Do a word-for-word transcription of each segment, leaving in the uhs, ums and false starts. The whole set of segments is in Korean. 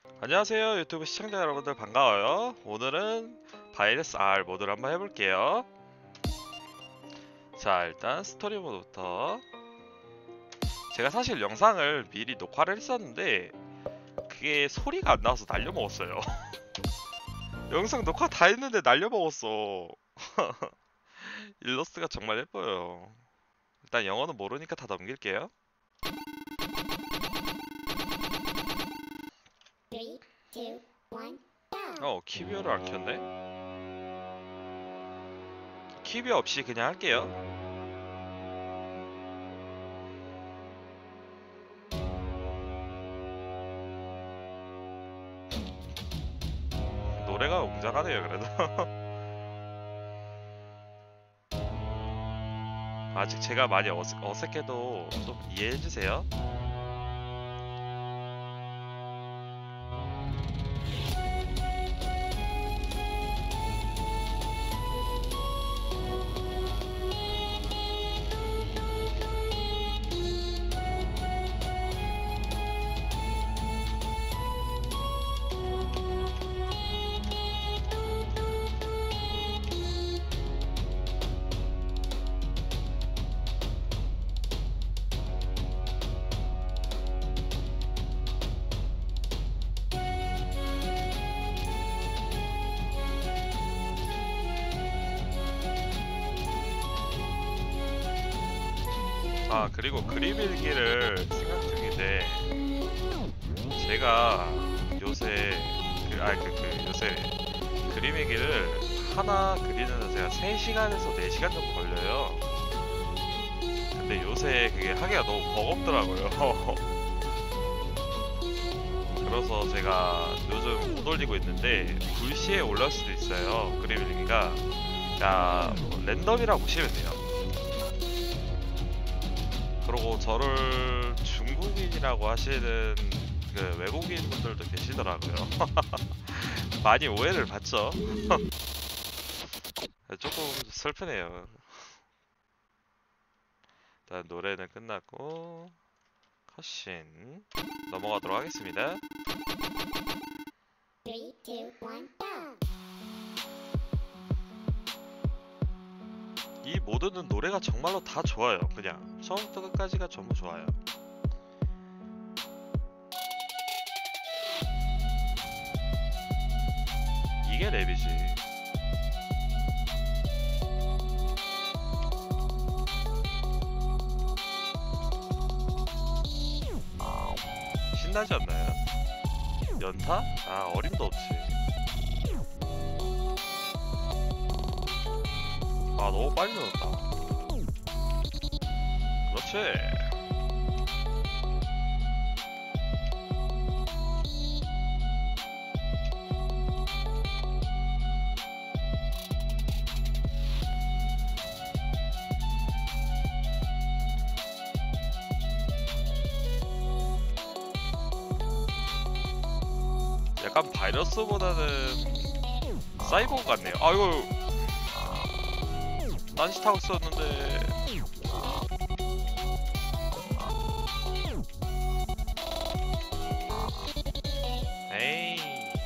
안녕하세요 유튜브 시청자 여러분들 반가워요. 오늘은 바이러스 R 모드를 한번 해볼게요. 자, 일단 스토리 모드부터. 제가 사실 영상을 미리 녹화를 했었는데 그게 소리가 안 나와서 날려먹었어요. 영상 녹화 다 했는데 날려먹었어. 일러스트가 정말 예뻐요. 일단 영어는 모르니까 다 넘길게요. Three, two, one, go. 어, 키뷰어를 안 켰네. 키뷰어 없이 그냥 할게요. 노래가 웅장하네요 그래도. 아직 제가 많이 어색, 어색해도 좀 이해해주세요. 아, 그리고 그림 일기를 생각 중인데 제가 요새 그, 아, 그, 그 요새 그림 일기를 하나 그리는데 제가 세 시간에서 네 시간 정도 걸려요. 근데 요새 그게 하기가 너무 버겁더라고요. 그래서 제가 요즘 못 올리고 있는데 불시에 올라올 수도 있어요. 그림 일기가. 야, 뭐 랜덤이라고 보시면 돼요. 그리고 저를 중국인이라고 하시는 그 외국인 분들도 계시더라고요. 많이 오해를 받죠. 조금 슬프네요. 일단 노래는 끝났고 컷신 넘어가도록 하겠습니다. Three, two, one, go. 이 모드는 노래가 정말로 다 좋아요. 그냥 처음부터 끝까지가 전부 좋아요. 이게 랩이지. 신나지 않나요? 연타? 아, 어림도 없지. 아, 너무 빨리 넣었다. 그렇지. 약간 바이러스보다는 사이버그 같네요. 아이고, 딴짓 하고 있었는데. 에이.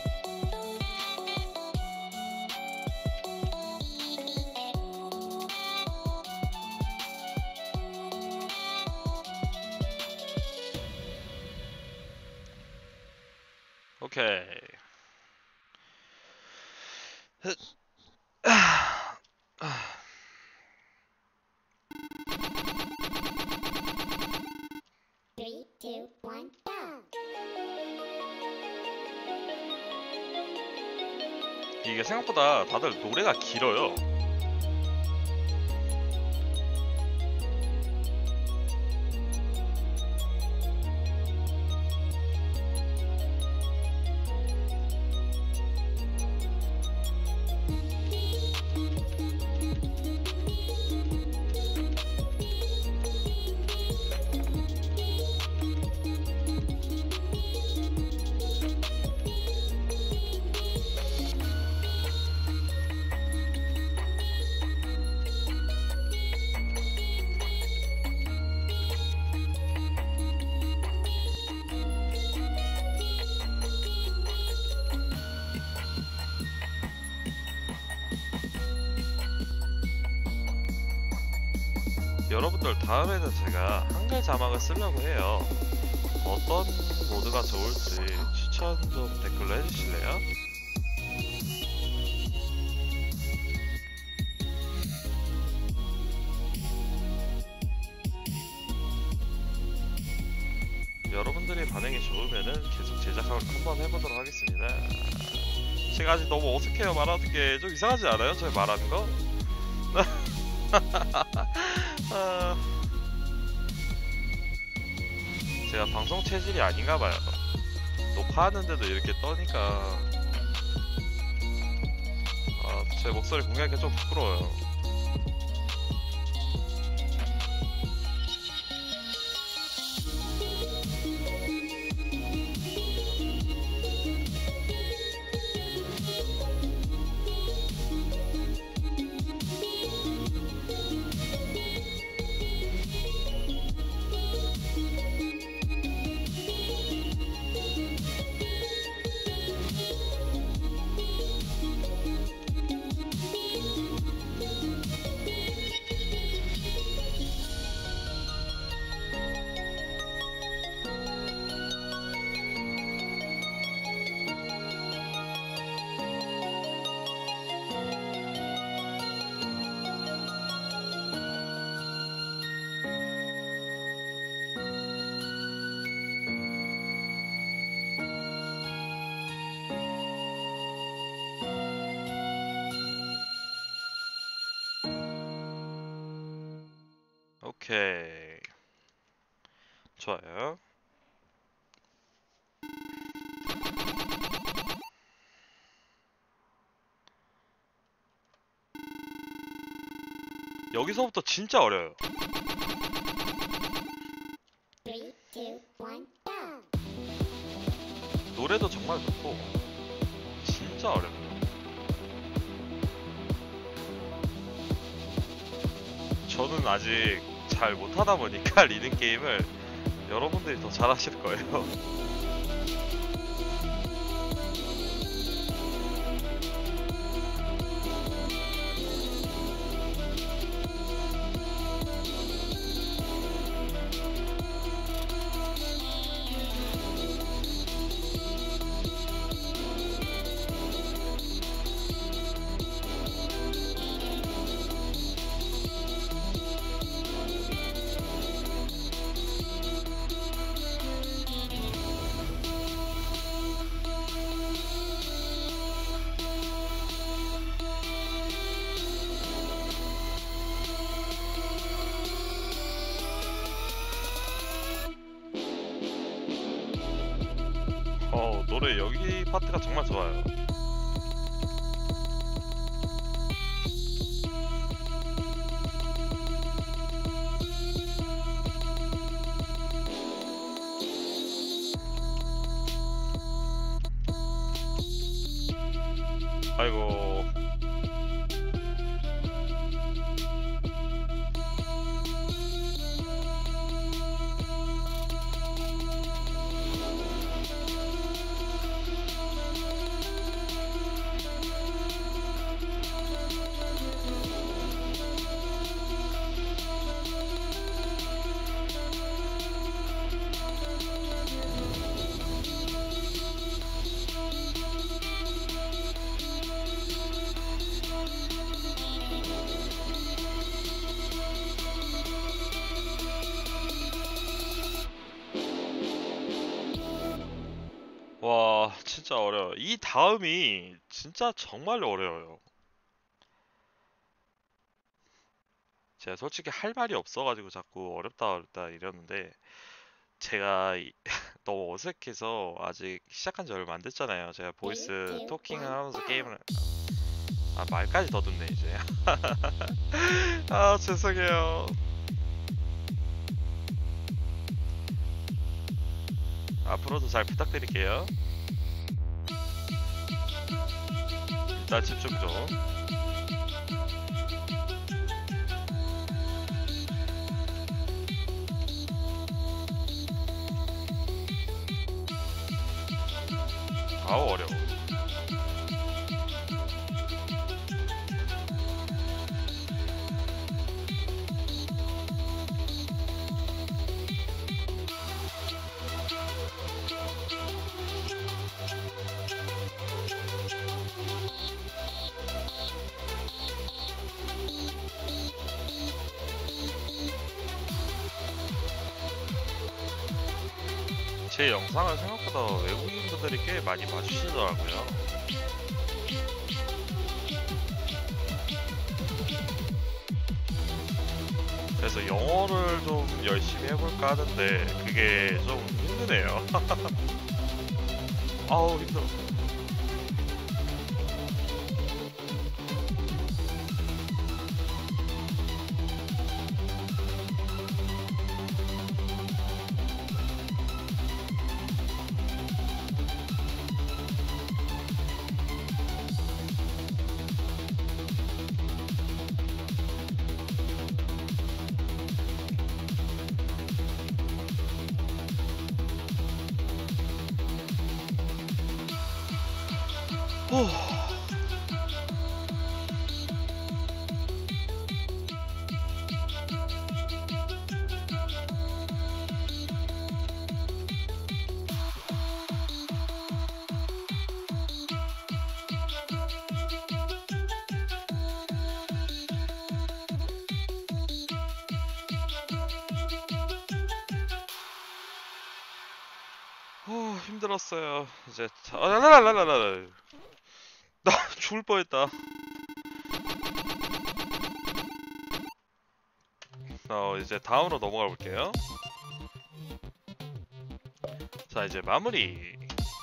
오케이. Three, two, one, go. 이게 생각보다 다들 노래가 길어요. 여러분들 다음에는 제가 한글 자막을 쓰려고 해요. 어떤 모드가 좋을지 추천 좀 댓글로 해주실래요? 여러분들의 반응이 좋으면은 계속 제작을 한번 해보도록 하겠습니다. 제가 아직 너무 어색해요. 말하는 게 좀 이상하지 않아요? 저희 말하는 거? 아... 제가 방송 체질이 아닌가 봐요. 녹화하는데도 이렇게 떠니까 아, 제 목소리 공개하기가 좀 부끄러워요. 오케이, 좋아요. 여기서부터 진짜 어려워요. Three, two, one, go. 노래도 정말 좋고 진짜 어려워요. 저는 아직 잘 못하다 보니까 리듬 게임을 여러분들이 더 잘하실 거예요. 어, 노래 여기 파트가 정말 좋아요. 아이고. 와, 진짜 어려워요. 이 다음이 진짜 정말 어려워요. 제가 솔직히 할 말이 없어가지고 자꾸 어렵다 어렵다 이러는데 제가 이- 너무 어색해서 아직 시작한 지 얼마 안 됐잖아요. 제가 보이스 토킹을 하면서 게임을 아, 말까지 더듬네 이제. 아, 죄송해요. 앞으로도 잘 부탁드릴게요. 일단 집중 좀. 아우, 어려워. 제 영상을 생각보다 외국인분들이 꽤 많이 봐주시더라고요. 그래서 영어를 좀 열심히 해볼까 하는데 그게 좀 힘드네요. 아우 힘들어. 후. 후, 힘들었어요. 이제 자, 아, 라라라라라. 나 죽을 뻔했다. 어, 이제 다음으로 넘어가 볼게요. 자, 이제 마무리.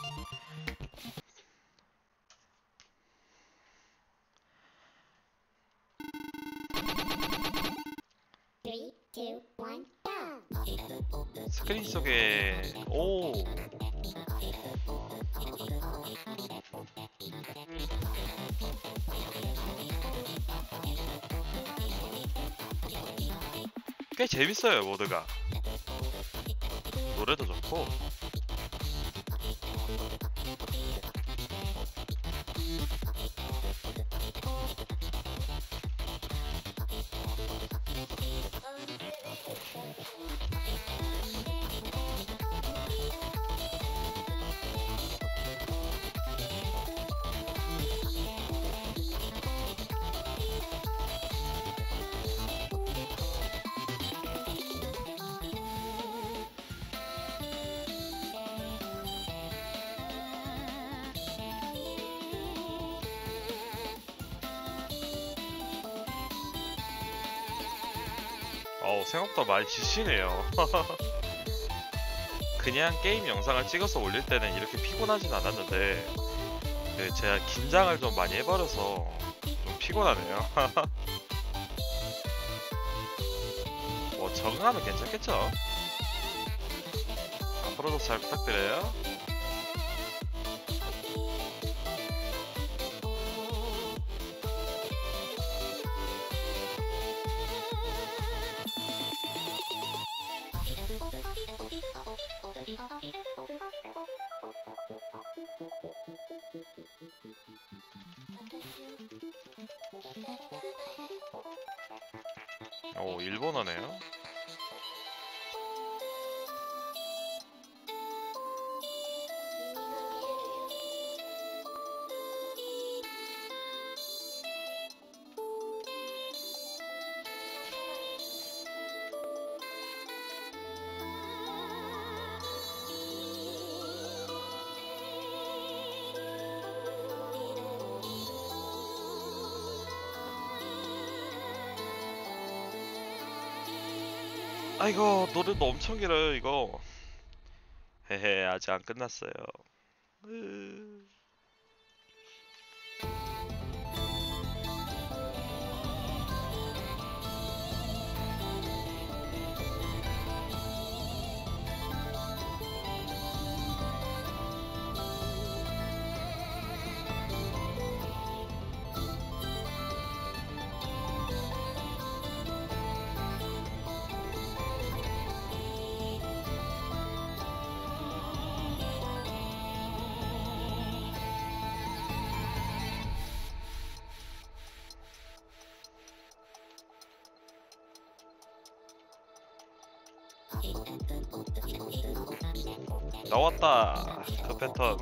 Three, two, one, go. 스크린 속에 오 꽤 재밌어요. 모드가 노래도 좋고. 어우, 생각보다 많이 지치네요. 그냥 게임 영상을 찍어서 올릴 때는 이렇게 피곤하진 않았는데 네, 제가 긴장을 좀 많이 해버려서 좀 피곤하네요. 뭐 적응하면 괜찮겠죠? 앞으로도 잘 부탁드려요. 오, 일본어네요. 아이고, 노래도 엄청 길어요 이거. 헤헤, 아직 안 끝났어요. 으... 나왔다 그 패턴.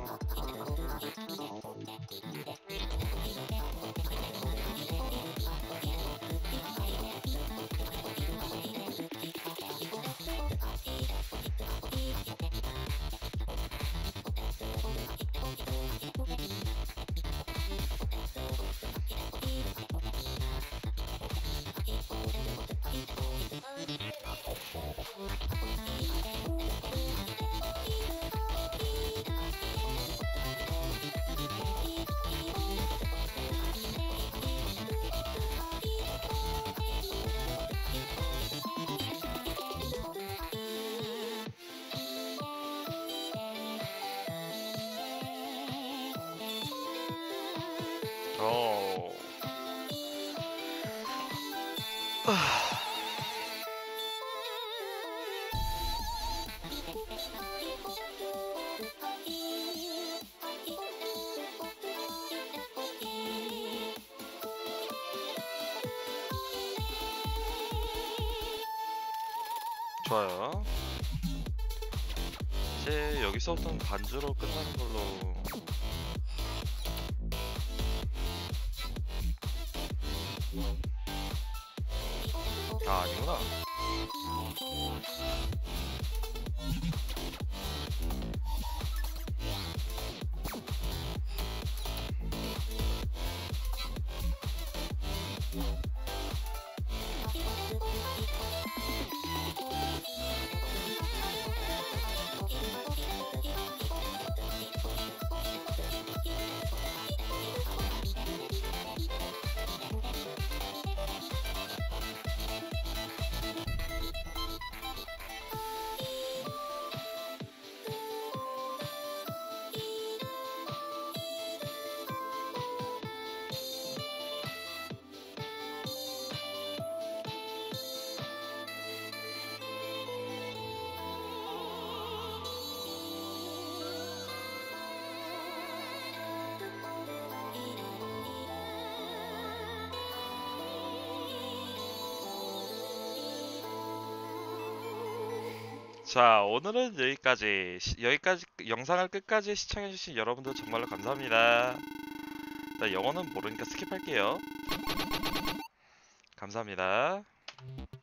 고. 좋아요. 이제 여기서부터는 반주로 끝나는 걸로. 아, 아니구나. 자, 오늘은 여기까지. 시- 여기까지 영상을 끝까지 시청해주신 여러분들 정말로 감사합니다. 나 영어는 모르니까 스킵할게요. 감사합니다.